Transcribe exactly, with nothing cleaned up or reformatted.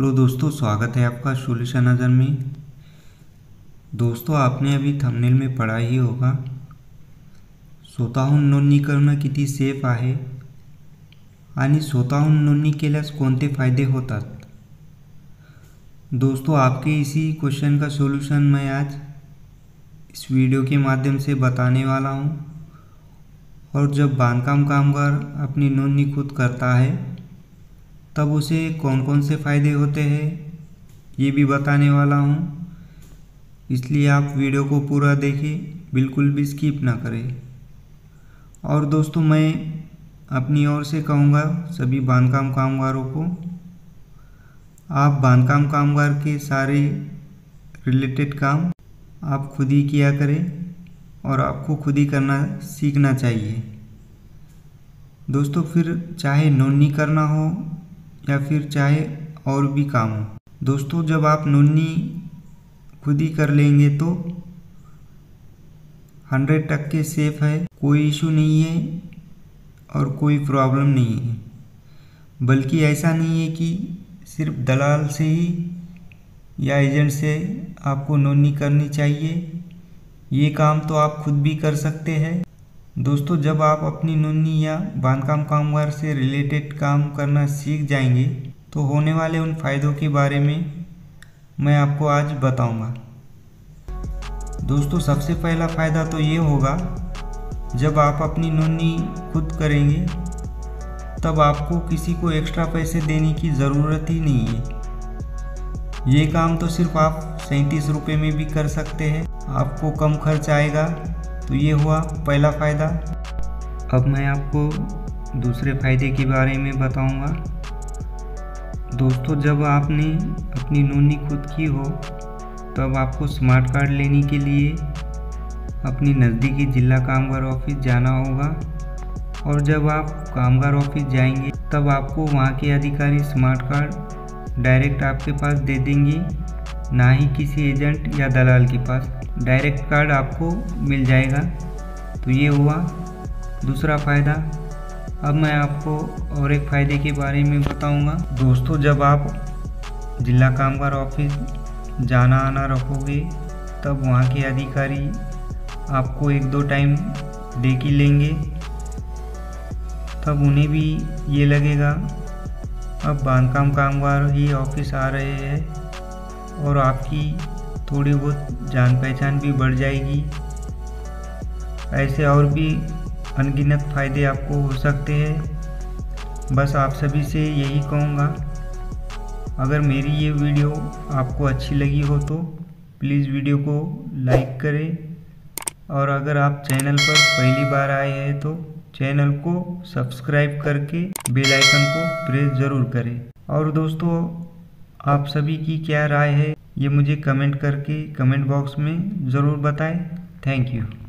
Hello दोस्तों, स्वागत है आपका सॉल्यूशन नज़र में। दोस्तों, आपने अभी थंबनेल में पढ़ा ही होगा, स्वतःहून नोंदणी करणं किती सेफ आहे आणि स्वतःहून नोंदणी केल्यास कोणते फायदे होतात। दोस्तों, आपके इसी क्वेश्चन का सॉल्यूशन मैं आज इस वीडियो के माध्यम से बताने वाला हूं। और जब बांधकाम कामगार अपनी नोंदणी खुद करता है तब उसे कौन कौन से फ़ायदे होते हैं ये भी बताने वाला हूँ, इसलिए आप वीडियो को पूरा देखें, बिल्कुल भी स्किप ना करें। और दोस्तों, मैं अपनी ओर से कहूँगा सभी बांधकाम कामगारों को, आप बांधकाम कामगार के सारे रिलेटेड काम आप खुद ही किया करें और आपको खुद ही करना सीखना चाहिए। दोस्तों, फिर चाहे नोंदणी करना हो या फिर चाहे और भी काम हो। दोस्तों, जब आप नोंदणी खुद ही कर लेंगे तो हंड्रेड टक्के सेफ है, कोई इशू नहीं है और कोई प्रॉब्लम नहीं है। बल्कि ऐसा नहीं है कि सिर्फ दलाल से ही या एजेंट से आपको नोंदणी करनी चाहिए, ये काम तो आप खुद भी कर सकते हैं। दोस्तों, जब आप अपनी नोंदणी या बांधकाम कामगार से रिलेटेड काम करना सीख जाएंगे तो होने वाले उन फायदों के बारे में मैं आपको आज बताऊंगा। दोस्तों, सबसे पहला फ़ायदा तो ये होगा, जब आप अपनी नोंदणी खुद करेंगे तब आपको किसी को एक्स्ट्रा पैसे देने की ज़रूरत ही नहीं है। ये काम तो सिर्फ आप सैंतीस रुपये में भी कर सकते हैं, आपको कम खर्च आएगा। तो ये हुआ पहला फ़ायदा। अब मैं आपको दूसरे फ़ायदे के बारे में बताऊंगा। दोस्तों, जब आपने अपनी नोंदणी खुद की हो तब आपको स्मार्ट कार्ड लेने के लिए अपनी नज़दीकी जिला कामगार ऑफिस जाना होगा। और जब आप कामगार ऑफिस जाएंगे तब आपको वहां के अधिकारी स्मार्ट कार्ड डायरेक्ट आपके पास दे देंगे, ना ही किसी एजेंट या दलाल के पास। डायरेक्ट कार्ड आपको मिल जाएगा। तो ये हुआ दूसरा फ़ायदा। अब मैं आपको और एक फ़ायदे के बारे में बताऊंगा। दोस्तों, जब आप जिला कामगार ऑफिस जाना आना रखोगे तब वहाँ के अधिकारी आपको एक दो टाइम देख ही लेंगे, तब उन्हें भी ये लगेगा अब बांधकाम कामगार ही ऑफिस आ रहे हैं और आपकी थोड़ी बहुत जान पहचान भी बढ़ जाएगी। ऐसे और भी अनगिनत फ़ायदे आपको हो सकते हैं। बस आप सभी से यही कहूँगा, अगर मेरी ये वीडियो आपको अच्छी लगी हो तो प्लीज़ वीडियो को लाइक करें, और अगर आप चैनल पर पहली बार आए हैं तो चैनल को सब्सक्राइब करके बेल आइकन को प्रेस ज़रूर करें। और दोस्तों, आप सभी की क्या राय है ये मुझे कमेंट करके कमेंट बॉक्स में ज़रूर बताएं। Thank you.